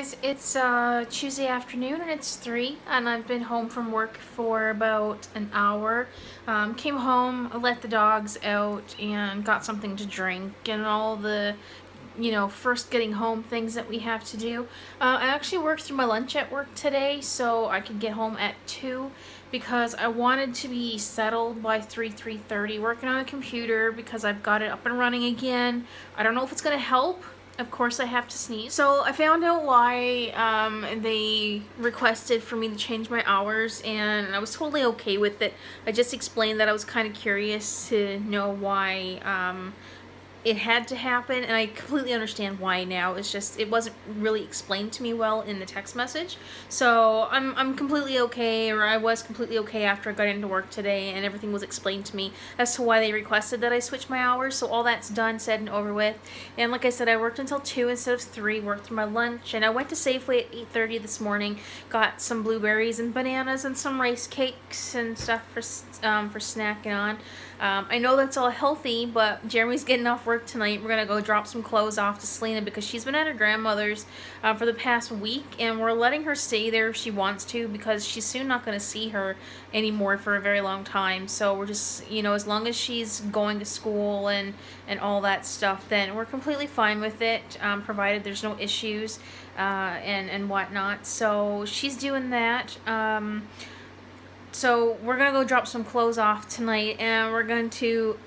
guys, it's Tuesday afternoon and it's 3 and I've been home from work for about an hour. Came home, let the dogs out and got something to drink and all the first getting home things that we have to do. I actually worked through my lunch at work today so I could get home at 2 because I wanted to be settled by 3:30 working on a computer because I've got it up and running again. I don't know if it's going to help. Of course I have to sneeze. So I found out why they requested for me to change my hours and I was totally okay with it. I just explained that I was kind of curious to know why it had to happen, and I completely understand why now. It's just it wasn't really explained to me well in the text message. So I'm completely okay, or I was completely okay after I got into work today and everything was explained to me as to why they requested that I switch my hours. So all that's done, said, and over with. And like I said, I worked until 2 instead of 3, worked through my lunch, and I went to Safeway at 8:30 this morning, got some blueberries and bananas and some rice cakes and stuff for snacking on. I know that's all healthy, but Jeremy's getting off work tonight. We're gonna go drop some clothes off to Selena because she's been at her grandmother's for the past week, and we're letting her stay there if she wants to because she's soon not gonna see her anymore for a very long time. So we're just, as long as she's going to school and all that stuff, then we're completely fine with it, provided there's no issues and whatnot. So she's doing that. So we're gonna go drop some clothes off tonight, and we're going to,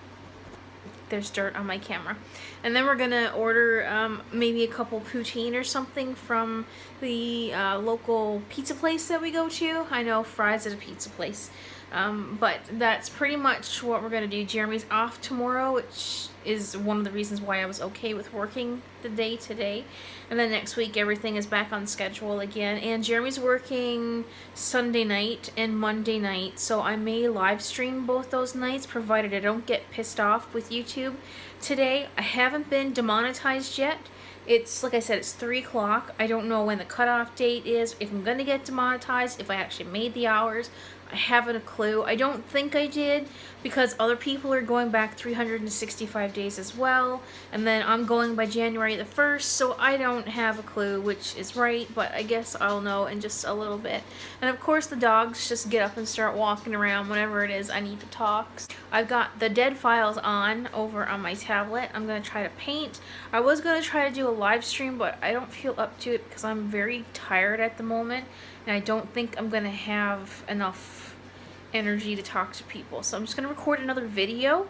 there's dirt on my camera, and then we're gonna order maybe a couple poutine or something from the local pizza place that we go to. I know Fry's is a pizza place, but that's pretty much what we're gonna do. Jeremy's off tomorrow, which is one of the reasons why I was okay with working the day today. And then next week everything is back on schedule again. And Jeremy's working Sunday night and Monday night, so I may live stream both those nights provided I don't get pissed off with YouTube today. I haven't been demonetized yet. It's, like I said, it's 3 o'clock. I don't know when the cutoff date is, if I'm gonna get demonetized, if I actually made the hours. I haven't a clue. I don't think I did because other people are going back 365 days as well, and then I'm going by January the 1st, so I don't have a clue which is right, but I guess I'll know in just a little bit. And of course the dogs just get up and start walking around whenever it is I need to talk. I've got the dead files on over on my tablet. I'm going to try to paint. I was going to try to do a live stream, but I don't feel up to it because I'm very tired at the moment, and I don't think I'm going to have enough energy to talk to people. So I'm just going to record another video,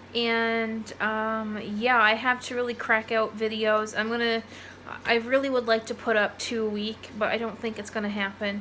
and yeah, I have to really crack out videos. I really would like to put up 2 a week, but I don't think it's going to happen.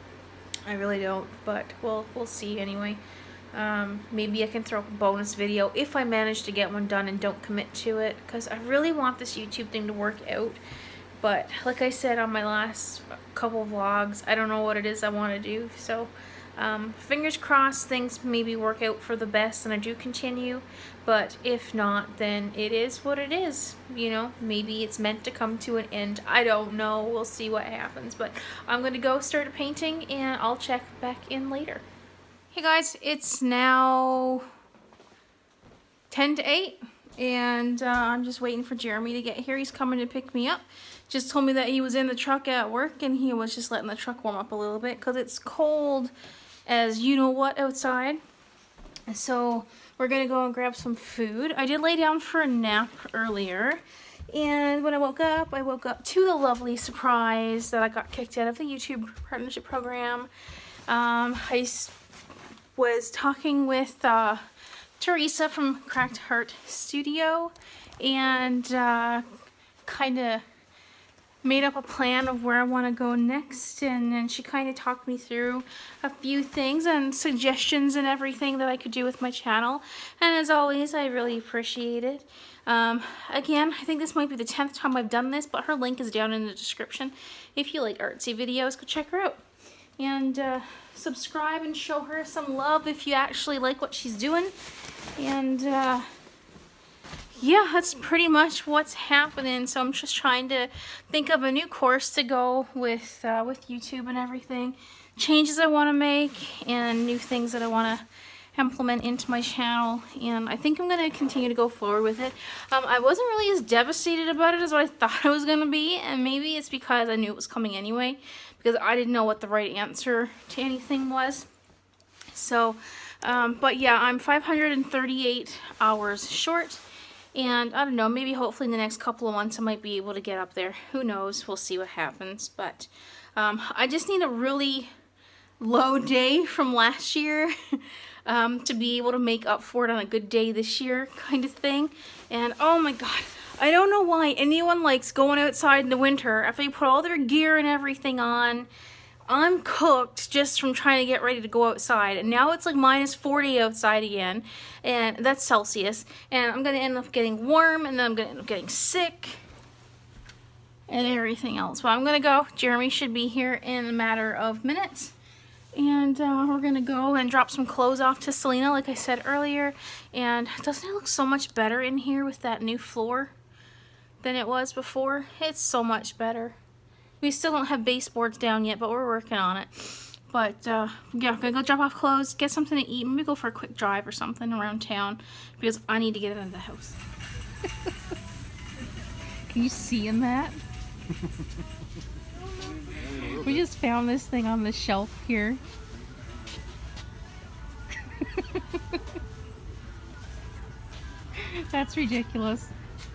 I really don't, but we'll see anyway. Maybe I can throw up a bonus video if I manage to get one done and don't commit to it, because I really want this YouTube thing to work out. But like I said on my last couple vlogs, I don't know what it is I want to do. So fingers crossed things maybe work out for the best and I do continue. But if not, then it is what it is. Maybe it's meant to come to an end. I don't know. We'll see what happens. But I'm going to go start painting and I'll check back in later. Hey guys, it's now 10 to 8. And I'm just waiting for Jeremy to get here. He's coming to pick me up. Just told me that he was in the truck at work and he was just letting the truck warm up a little bit because it's cold as you know what outside. So we're gonna go and grab some food. I did lay down for a nap earlier, and when I woke up to the lovely surprise that I got kicked out of the YouTube partnership program. I was talking with Teresa from Cracked Heart Studio, and kind of made up a plan of where I want to go next, and then she kind of talked me through a few things and suggestions and everything that I could do with my channel, and as always I really appreciate it. Again, I think this might be the 10th time I've done this, but her link is down in the description. If you like artsy videos, go check her out. And subscribe and show her some love if you actually like what she's doing. And yeah, that's pretty much what's happening. So I'm just trying to think of a new course to go with YouTube and everything. Changes I want to make and new things that I want to implement into my channel, and I think I'm going to continue to go forward with it. I wasn't really as devastated about it as what I thought I was going to be, and maybe it's because I knew it was coming anyway, because I didn't know what the right answer to anything was. So, but yeah, I'm 538 hours short, and I don't know, maybe hopefully in the next couple of months I might be able to get up there. Who knows? We'll see what happens, but I just need a really low day from last year to be able to make up for it on a good day this year, kind of thing. And oh my god, I don't know why anyone likes going outside in the winter after they put all their gear and everything on. I'm cooked just from trying to get ready to go outside, and now it's like -40 outside again, and that's Celsius, and I'm gonna end up getting warm, and then I'm gonna end up getting sick and everything else. But I'm gonna go. Jeremy should be here in a matter of minutes. And we're gonna go and drop some clothes off to Selena, like I said earlier. And doesn't it look so much better in here with that new floor than it was before? It's so much better. We still don't have baseboards down yet, but we're working on it. But yeah, I'm gonna go drop off clothes, get something to eat, maybe go for a quick drive or something around town, because I need to get out of the house. Can you see in that? We just found this thing on the shelf here. That's ridiculous.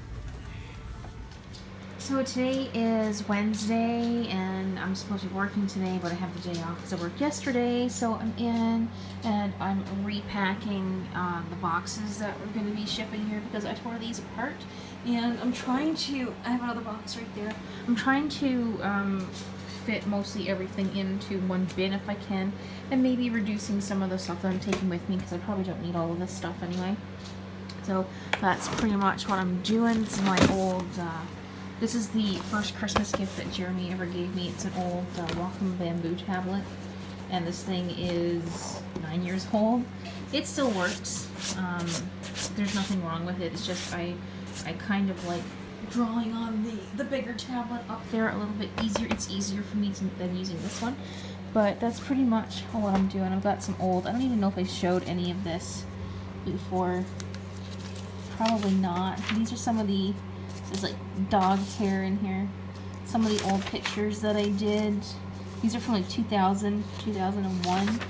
So today is Wednesday, and I'm supposed to be working today, but I have the day off because I worked yesterday. So I'm in, and I'm repacking the boxes that we're going to be shipping here because I tore these apart. And I'm trying to, I have another box right there. I'm trying to fit mostly everything into one bin if I can, and maybe reducing some of the stuff that I'm taking with me because I probably don't need all of this stuff anyway. So that's pretty much what I'm doing. This is my old, this is the first Christmas gift that Jeremy ever gave me. It's an old Wacom bamboo tablet, and this thing is 9 years old. It still works. There's nothing wrong with it. It's just I kind of like drawing on the bigger tablet up there a little bit easier. It's easier for me than using this one. But that's pretty much what I'm doing. I've got some old, I don't even know if I showed any of this before. Probably not. These are some of the, there's like dog hair in here. Some of the old pictures that I did. These are from like 2000, 2001.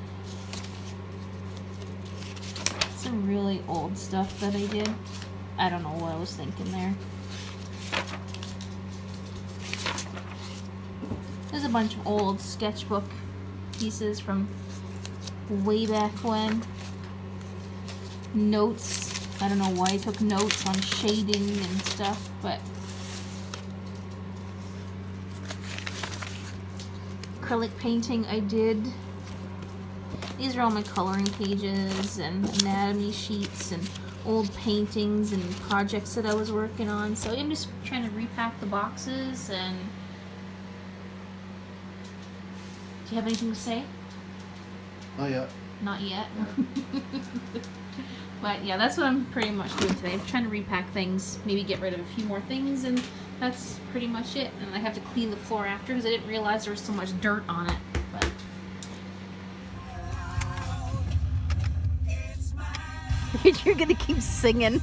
Some really old stuff that I did. I don't know what I was thinking there. There's a bunch of old sketchbook pieces from way back when. Notes. I don't know why I took notes on shading and stuff, but acrylic painting I did. These are all my coloring pages and anatomy sheets and old paintings and projects that I was working on. So I'm just trying to repack the boxes. And do you have anything to say? Not yet. Not yet. But yeah, that's what I'm pretty much doing today. I'm trying to repack things, maybe get rid of a few more things, and that's pretty much it. And I have to clean the floor after because I didn't realize there was so much dirt on it. But you're gonna keep singing.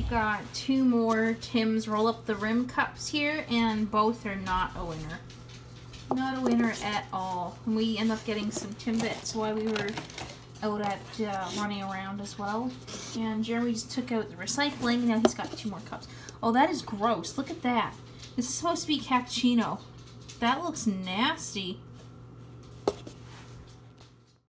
got 2 more Tim's Roll Up the Rim cups here, and both are not a winner. Not a winner at all. And we end up getting some Timbits while we were out at running around as well. And Jeremy just took out the recycling. Now he's got 2 more cups. Oh, that is gross. Look at that. This is supposed to be cappuccino. That looks nasty.